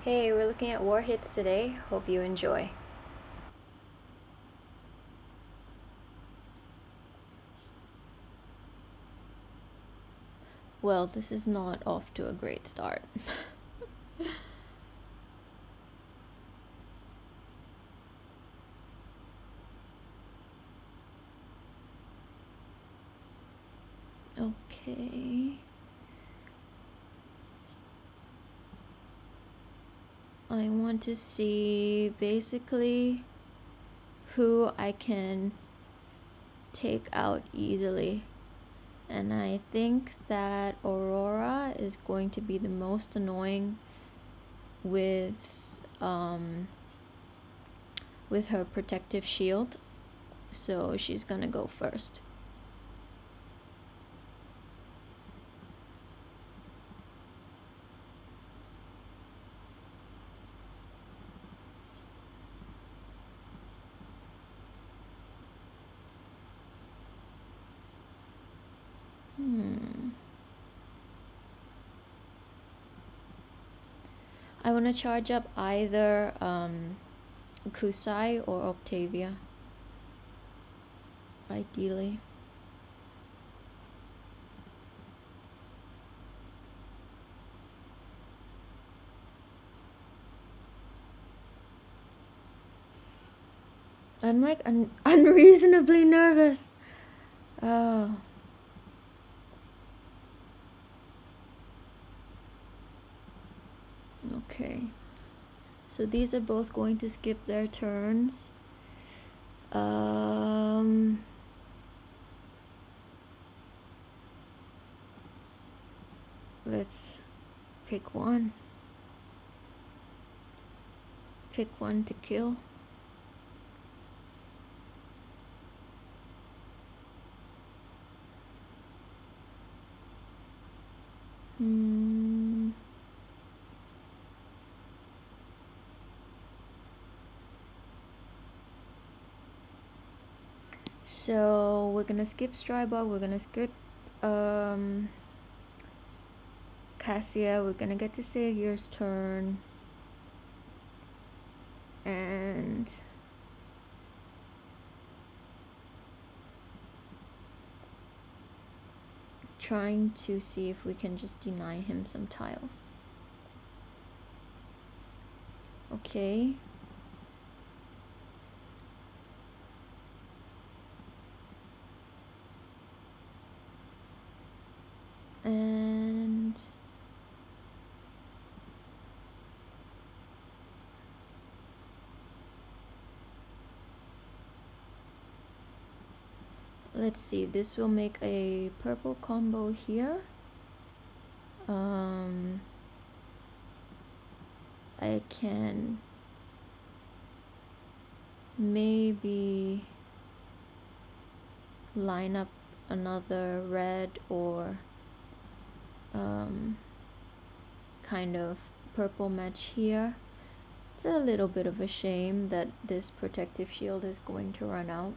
Hey, we're looking at war hits today. Hope you enjoy. Well, this is not off to a great start. Okay. I want to see basically who I can take out easily. And I think that Aurora is going to be the most annoying with her protective shield. So she's gonna go first. I want to charge up either Kusai or Octavia, ideally. I'm like unreasonably nervous. Oh. Okay. So these are both going to skip their turns. Let's pick one. Pick one to kill. So we're gonna skip Strybog, we're gonna skip Cassia, we're gonna get to Savior's turn. And trying to see if we can just deny him some tiles. Okay. And let's see, this will make a purple combo here. I can maybe line up another red or kind of purple match here. It's a little bit of a shame that this protective shield is going to run out.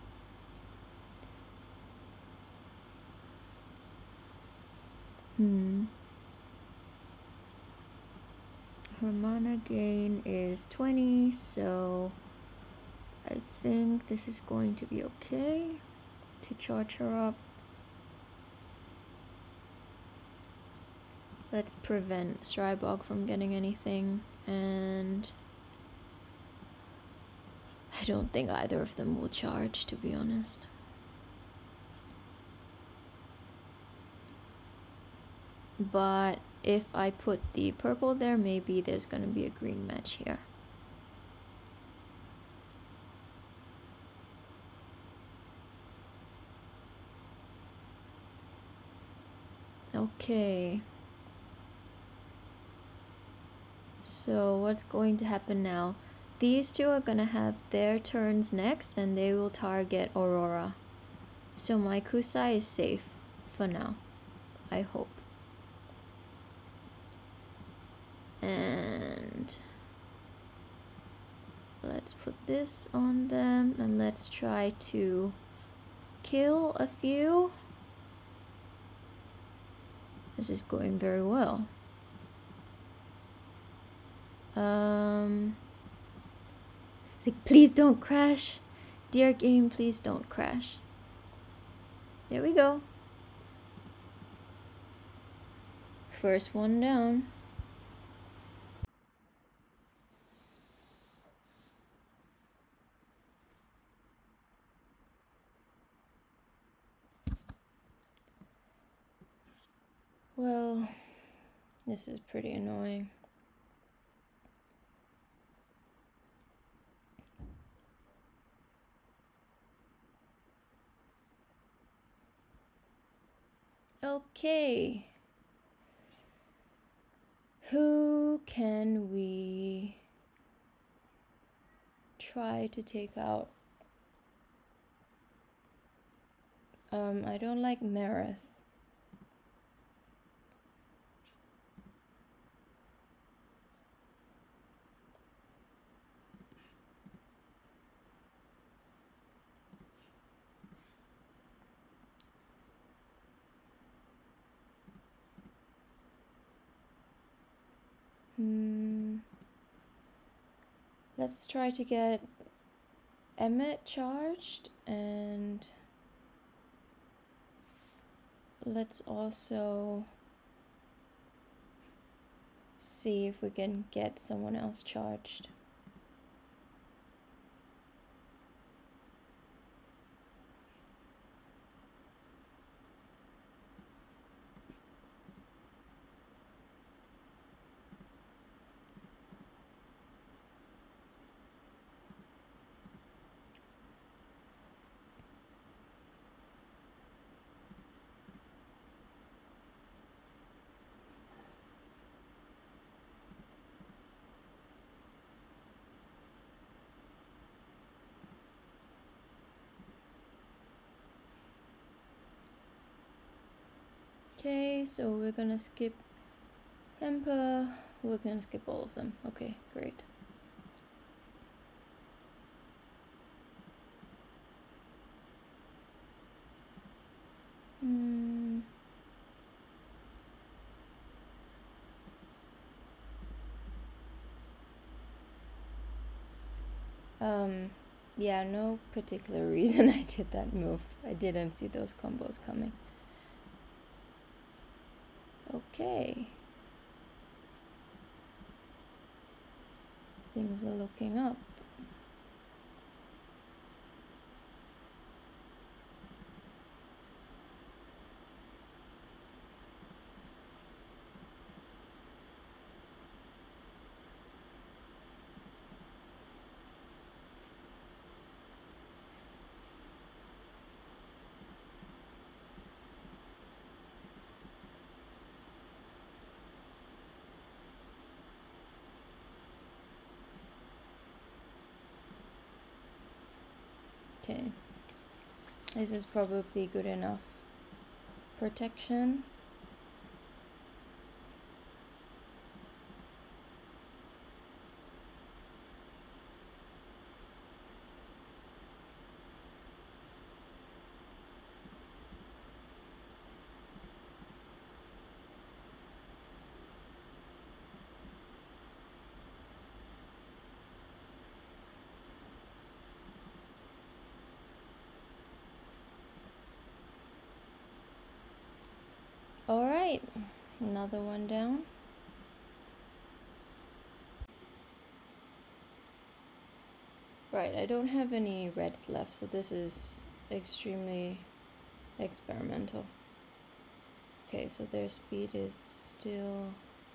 Her mana gain is 20, so I think this is going to be okay to charge her up. Let's prevent Strybog from getting anything, and I don't think either of them will charge, to be honest. But if I put the purple there, maybe there's gonna be a green match here. Okay. So what's going to happen now? These two are gonna have their turns next, and they will target Aurora. So my Kusai is safe for now, I hope. And let's put this on them, and let's try to kill a few. This is going very well. Like, please don't crash. Dear game, please don't crash. There we go. First one down. Well, this is pretty annoying. Okay. Who can we try to take out? I don't like Marith. Let's try to get Emmett charged, and let's also see if we can get someone else charged. Okay, so we're gonna skip Hemper. We're gonna skip all of them. Okay, great. Yeah, no particular reason I did that move. I didn't see those combos coming. Okay. Things are looking up. Okay. This is probably good enough protection. Alright, another one down. Right, I don't have any reds left, so this is extremely experimental. Okay, so their speed is still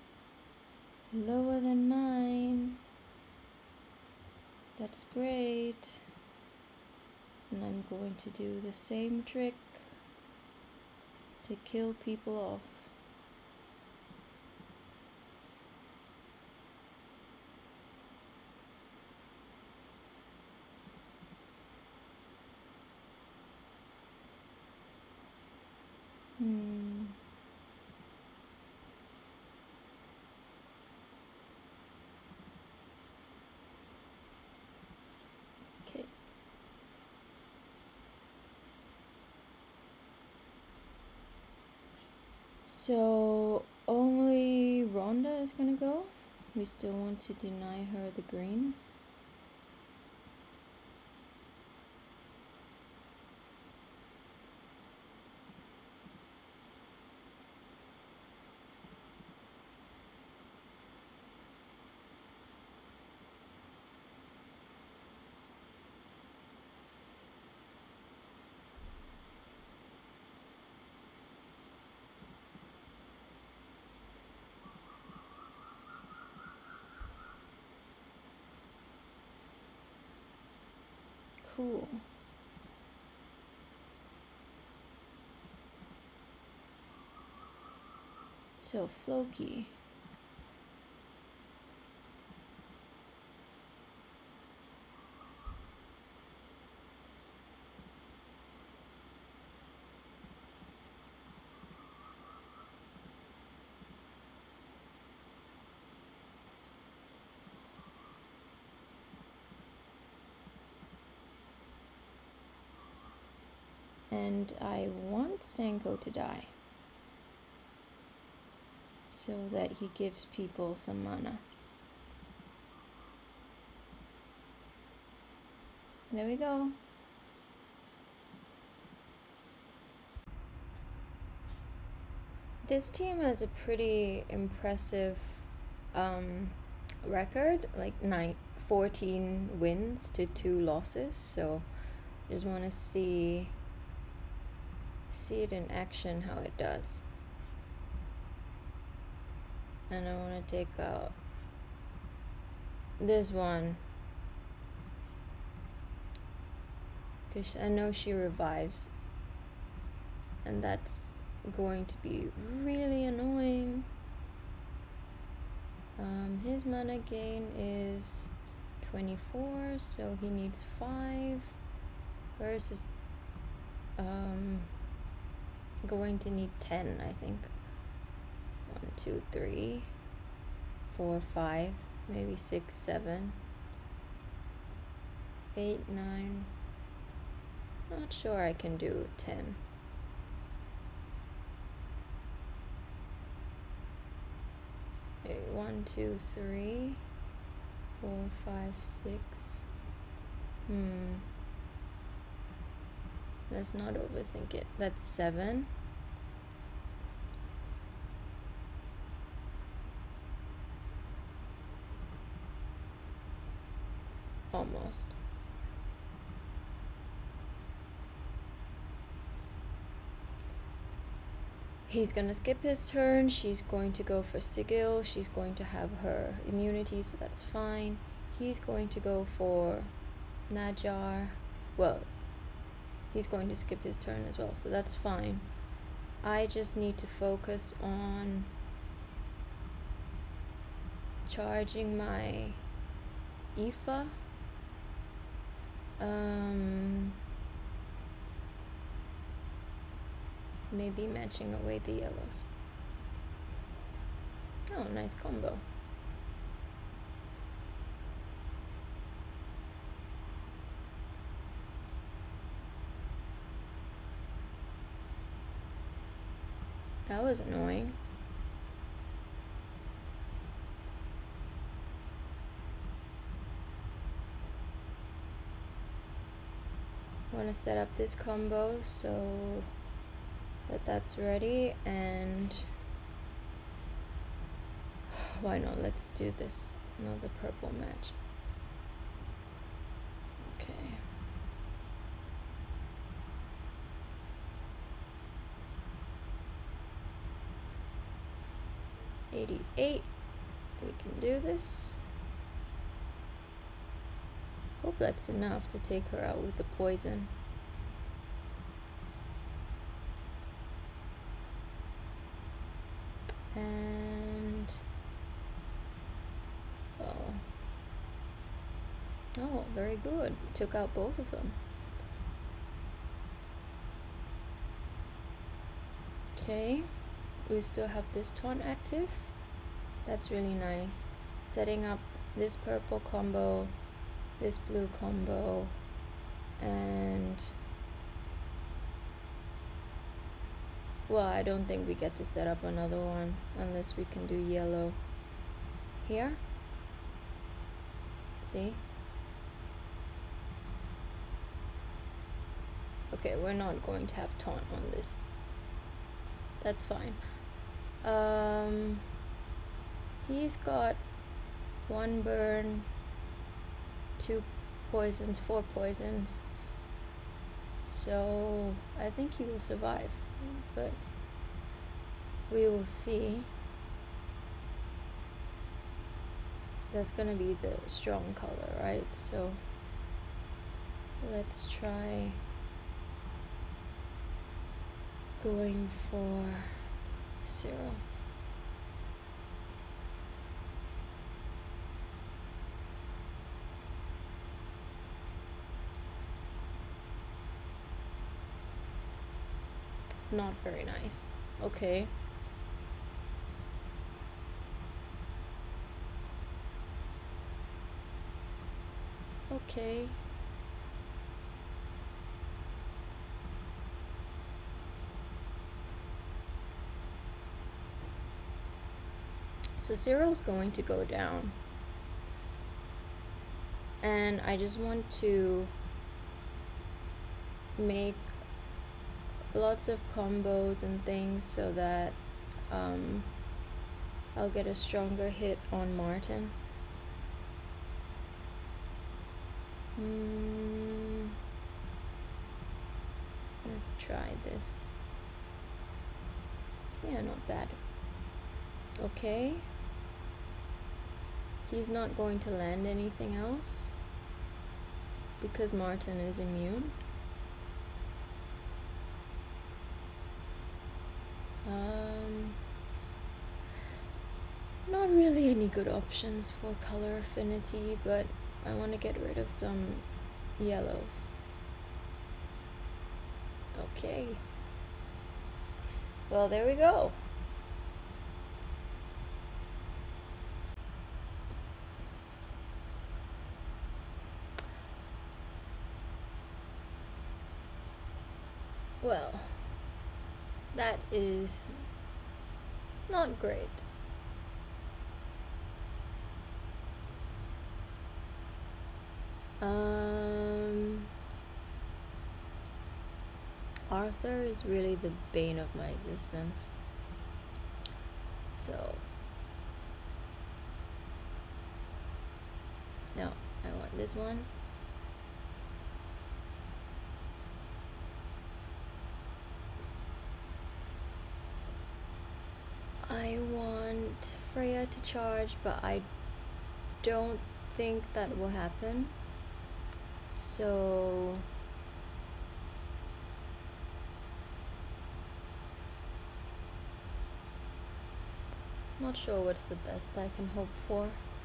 lower than mine. That's great. And I'm going to do the same trick to kill people off. Okay. So only Rhonda is gonna go? We still want to deny her the greens. Cool. So Floki. And I want Stanko to die, so that he gives people some mana. There we go. This team has a pretty impressive record, like 14 wins to 2 losses, so just want to see it in action how it does. And I want to take out this one, because I know she revives, and that's going to be really annoying. His mana gain is 24, so he needs 5. Hers is going to need 10, I think. 1, 2, 3, 4, 5, maybe 6, 7, 8, 9. Not sure I can do 10. Okay, 1, 2, 3, 4, 5, 6. Let's not overthink it. That's 7. Almost. He's gonna skip his turn. She's going to go for Sigil. She's going to have her immunity, so that's fine. He's going to go for Najar. Well, he's going to skip his turn as well, so that's fine. I just need to focus on charging my Aoife. Maybe matching away the yellows. Oh, nice combo. That was annoying. I want to set up this combo so that that's ready, and why not, let's do this, another purple match. Okay. $88. We can do this. Hope that's enough to take her out with the poison. And oh, very good. Took out both of them. Okay, we still have this taunt active. That's really nice. Setting up this purple combo, this blue combo, and well, I don't think we get to set up another one unless we can do yellow. here. See? Okay, we're not going to have taunt on this. That's fine. He's got 1 burn, 2 poisons, 4 poisons. So I think he will survive, but we will see. That's gonna be the strong color, right? So let's try going for Cyril. Not very nice. Okay. Okay. So Cyril's going to go down. And I just want to make lots of combos and things so that I'll get a stronger hit on Martin. Let's try this. Yeah, not bad. Okay. He's not going to land anything else because Martin is immune. Not really any good options for color affinity, but I want to get rid of some yellows. Okay. Well, there we go. Well, that is not great. Arthur is really the bane of my existence. So, no, I want this one. I want Freya to charge, but I don't think that will happen. So not sure what's the best I can hope for.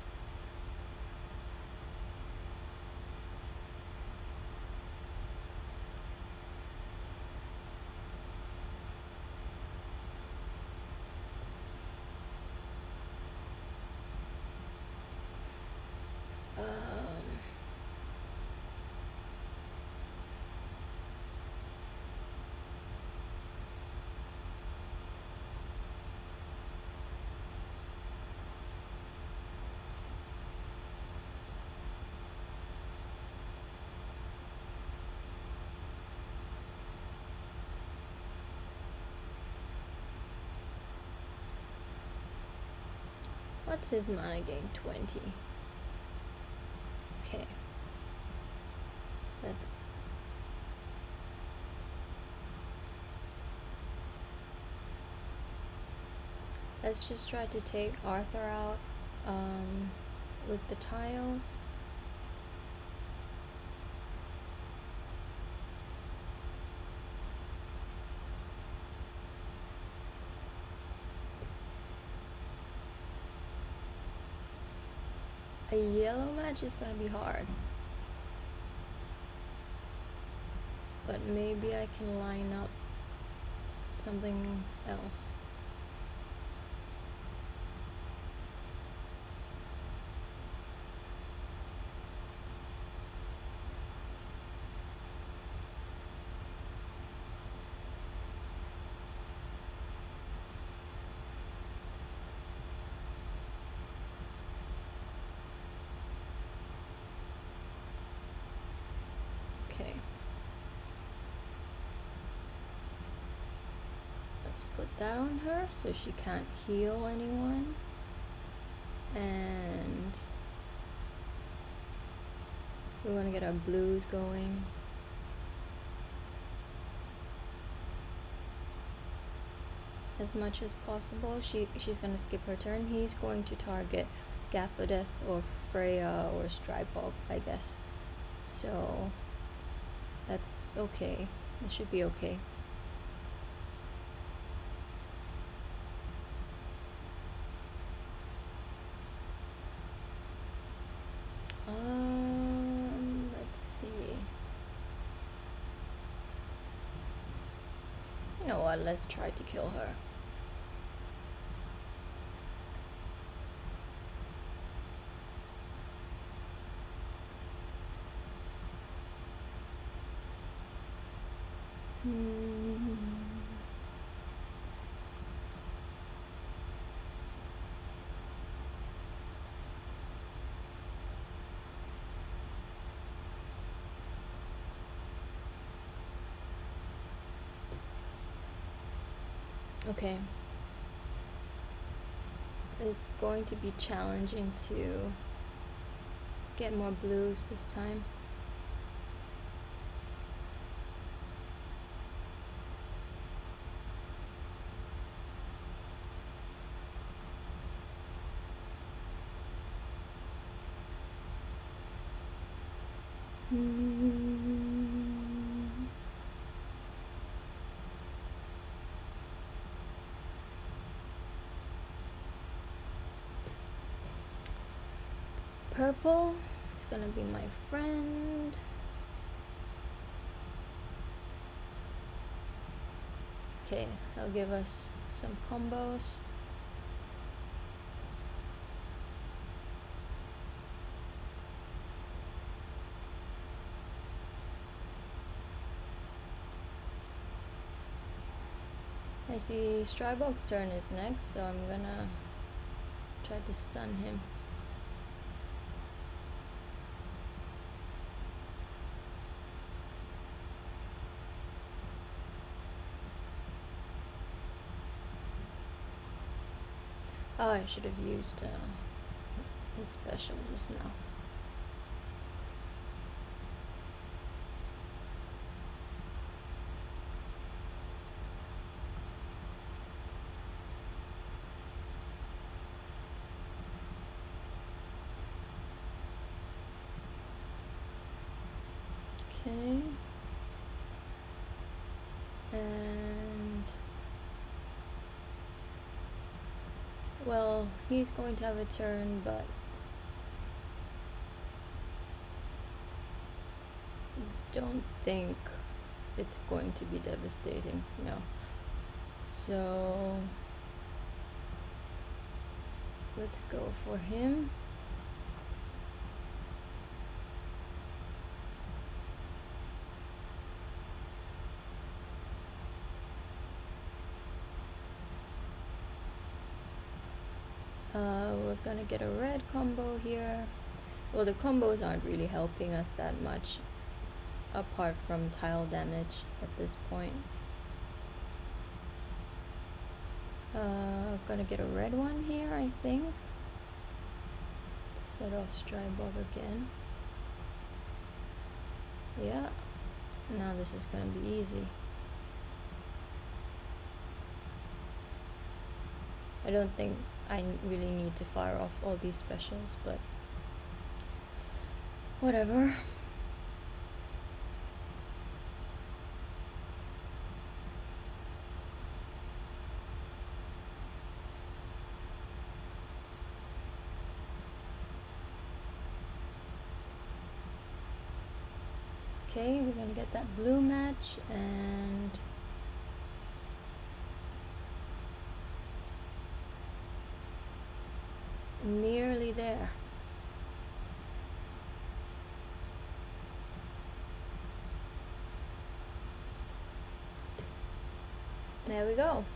What's his mana gain? 20. Okay. Let's just try to take Arthur out with the tiles. A yellow match is gonna be hard, but maybe I can line up something else. Okay. Let's put that on her so she can't heal anyone. And we want to get our blues going. As much as possible. She's gonna skip her turn. He's going to target Gaffodeth or Freya or Strybog, I guess. So that's okay. It should be okay. Let's see. You know what? Let's try to kill her. Okay. It's going to be challenging to get more blues this time. Purple is gonna be my friend. Okay, that'll give us some combos. I see Strybog's turn is next, so I'm gonna try to stun him. Oh, I should have used his special just now. Okay. And well, he's going to have a turn, but don't think it's going to be devastating. No. So let's go for him. We're gonna get a red combo here. Well, the combos aren't really helping us that much apart from tile damage at this point. Gonna get a red one here, I think. Set off Strybog again. Yeah, now this is gonna be easy. I don't think I really need to fire off all these specials, but whatever. Okay, we're gonna get that blue match and nearly there. There we go.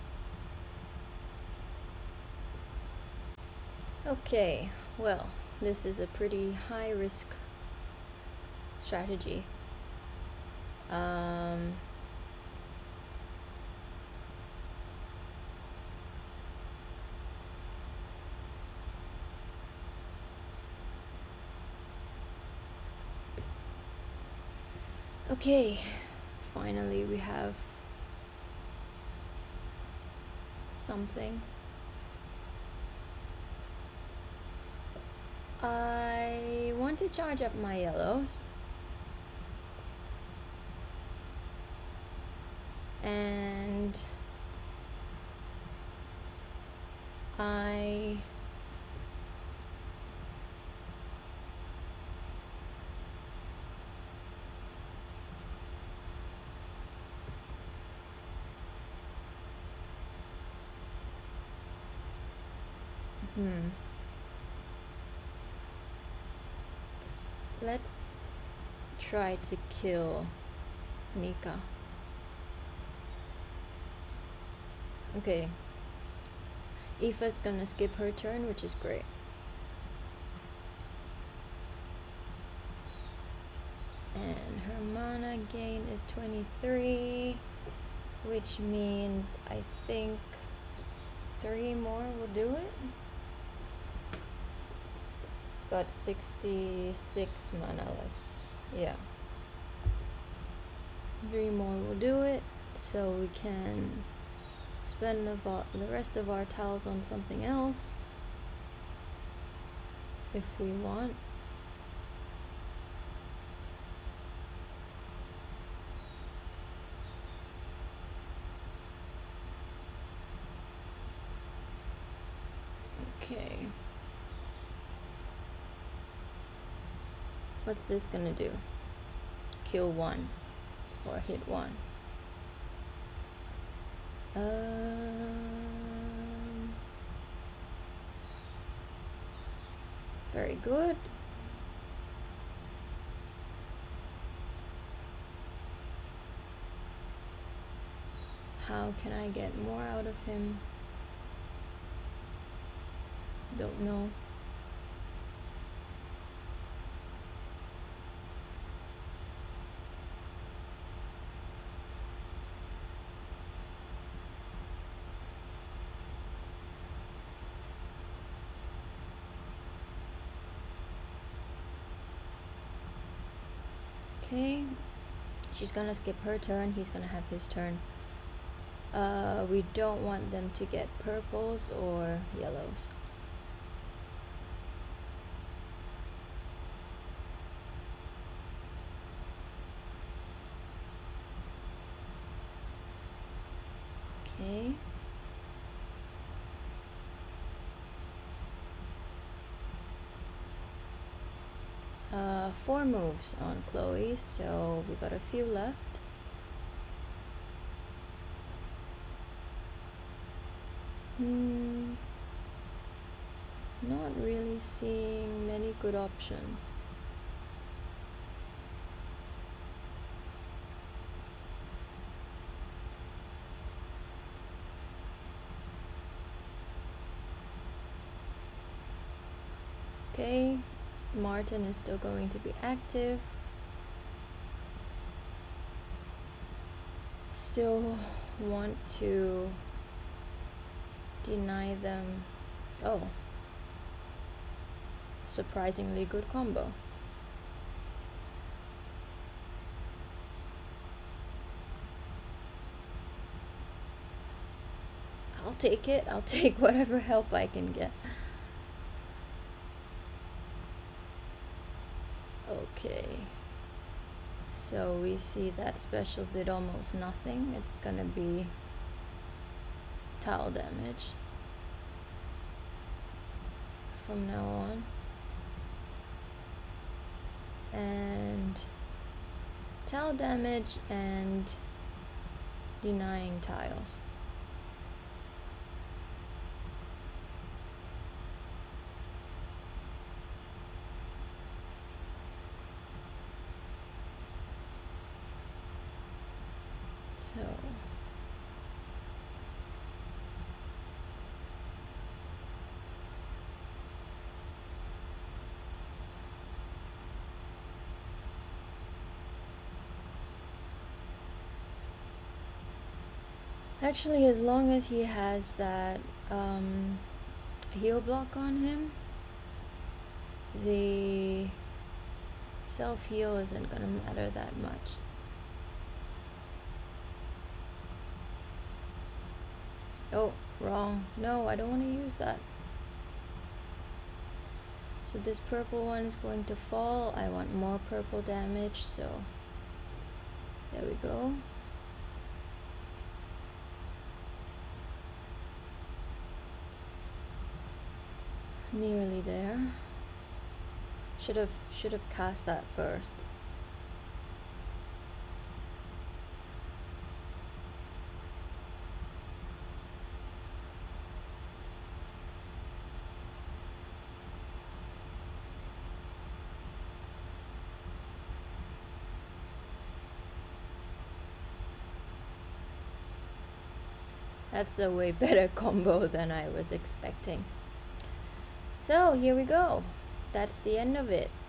Okay, well, this is a pretty high risk strategy. Okay, finally we have something. I want to charge up my yellows, and I let's try to kill Nika. Okay. Aoife's gonna skip her turn, which is great. And her mana gain is 23, which means I think 3 more will do it. Got 66 mana left. Yeah. 3 more will do it, so we can spend the rest of our tiles on something else if we want. Okay. What's this gonna do? Kill 1 or hit 1. Very good. How can I get more out of him? Don't know. Okay, she's gonna skip her turn, he's gonna have his turn. We don't want them to get purples or yellows. Okay. Four moves on Chloe, so we got a few left. Not really seeing many good options. Okay, Martin is still going to be active. Still want to deny them. Oh, surprisingly good combo. I'll take it. I'll take whatever help I can get. Okay. So we see that special did almost nothing. It's gonna be tile damage from now on. And tile damage and denying tiles. So Actually, as long as he has that heal block on him, the self-heal isn't gonna matter that much. Oh, wrong. No, I don't want to use that. So this purple one is going to fall. I want more purple damage, so there we go. Nearly there. Should have cast that first. That's a way better combo than I was expecting. So here we go. That's the end of it.